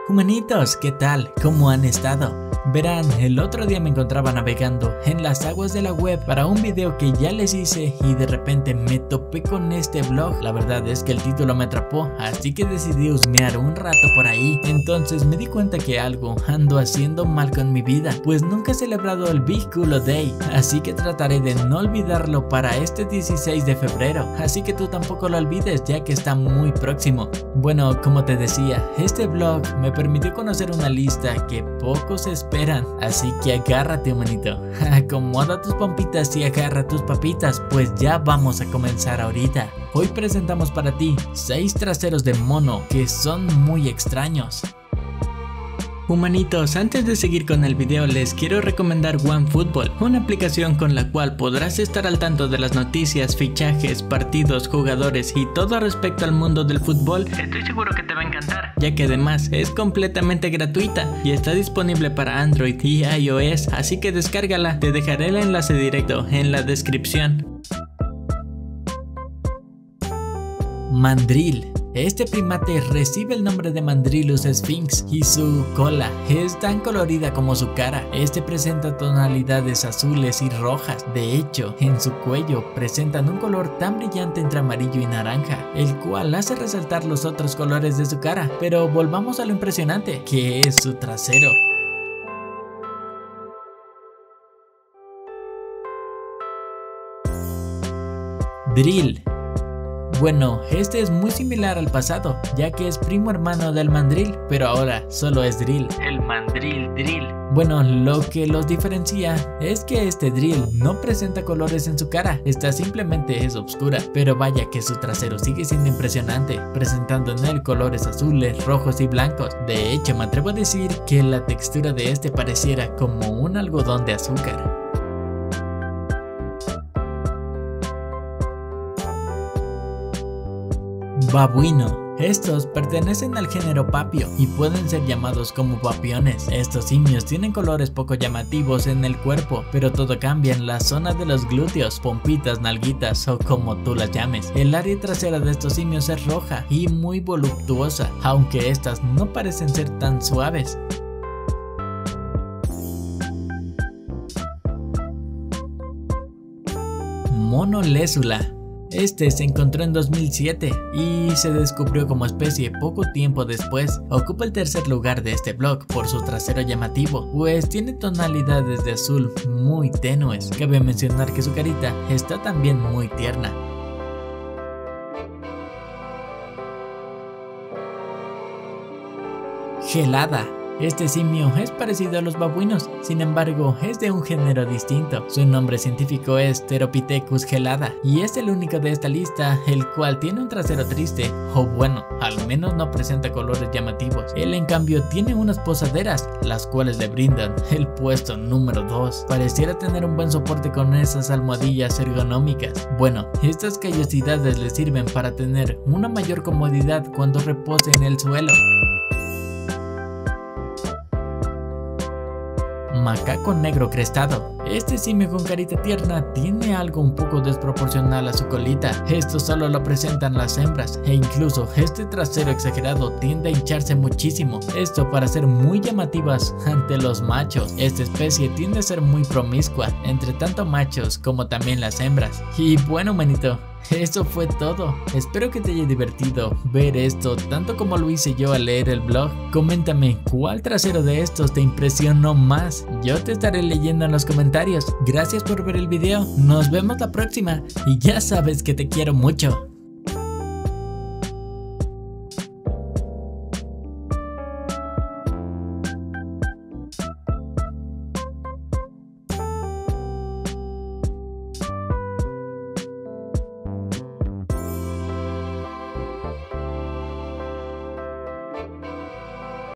Humanitos, ¿qué tal? ¿Cómo han estado? Verán, el otro día me encontraba navegando en las aguas de la web para un video que ya les hice y de repente me topé con este blog. La verdad es que el título me atrapó, así que decidí husmear un rato por ahí. Entonces me di cuenta que algo ando haciendo mal con mi vida, pues nunca he celebrado el Big Culo Day, así que trataré de no olvidarlo para este 16 de febrero, así que tú tampoco lo olvides ya que está muy próximo. Bueno, como te decía, este blog me permitió conocer una lista que pocos esperan, así que agárrate, humanito, acomoda tus pompitas y agarra tus papitas, pues ya vamos a comenzar ahorita. Hoy presentamos para ti 6 traseros de mono que son muy extraños. Humanitos, antes de seguir con el video les quiero recomendar OneFootball, una aplicación con la cual podrás estar al tanto de las noticias, fichajes, partidos, jugadores y todo respecto al mundo del fútbol. Estoy seguro que te va a encantar, ya que además es completamente gratuita y está disponible para Android y iOS, así que descárgala, te dejaré el enlace directo en la descripción. Mandrill. Este primate recibe el nombre de Mandrillus sphinx y su cola es tan colorida como su cara. Este presenta tonalidades azules y rojas. De hecho, en su cuello presentan un color tan brillante entre amarillo y naranja, el cual hace resaltar los otros colores de su cara. Pero volvamos a lo impresionante, que es su trasero. Drill. Bueno, este es muy similar al pasado, ya que es primo hermano del mandrill, pero ahora solo es drill, el mandrill drill. Bueno, lo que los diferencia es que este drill no presenta colores en su cara, esta simplemente es oscura, pero vaya que su trasero sigue siendo impresionante, presentando en él colores azules, rojos y blancos. De hecho, me atrevo a decir que la textura de este pareciera como un algodón de azúcar. Babuino. Estos pertenecen al género papio y pueden ser llamados como papiones. Estos simios tienen colores poco llamativos en el cuerpo, pero todo cambia en la zona de los glúteos, pompitas, nalguitas o como tú las llames. El área trasera de estos simios es roja y muy voluptuosa, aunque estas no parecen ser tan suaves. Mono lésula. Este se encontró en 2007 y se descubrió como especie poco tiempo después. Ocupa el tercer lugar de este blog por su trasero llamativo, pues tiene tonalidades de azul muy tenues. Cabe mencionar que su carita está también muy tierna. Gelada. Este simio es parecido a los babuinos, sin embargo es de un género distinto. Su nombre científico es Pteropithecus gelada y es el único de esta lista el cual tiene un trasero triste, o bueno, al menos no presenta colores llamativos. Él en cambio tiene unas posaderas, las cuales le brindan el puesto número 2. Pareciera tener un buen soporte con esas almohadillas ergonómicas. Bueno, estas callosidades le sirven para tener una mayor comodidad cuando repose en el suelo. Macaco negro crestado. Este simio con carita tierna tiene algo un poco desproporcional a su colita. Esto solo lo presentan las hembras e incluso este trasero exagerado tiende a hincharse muchísimo. Esto para ser muy llamativas ante los machos. Esta especie tiende a ser muy promiscua entre tanto machos como también las hembras. Y bueno, manito, eso fue todo. Espero que te haya divertido ver esto tanto como lo hice yo al leer el blog. Coméntame cuál trasero de estos te impresionó más. Yo te estaré leyendo en los comentarios. Gracias por ver el video. Nos vemos la próxima y ya sabes que te quiero mucho.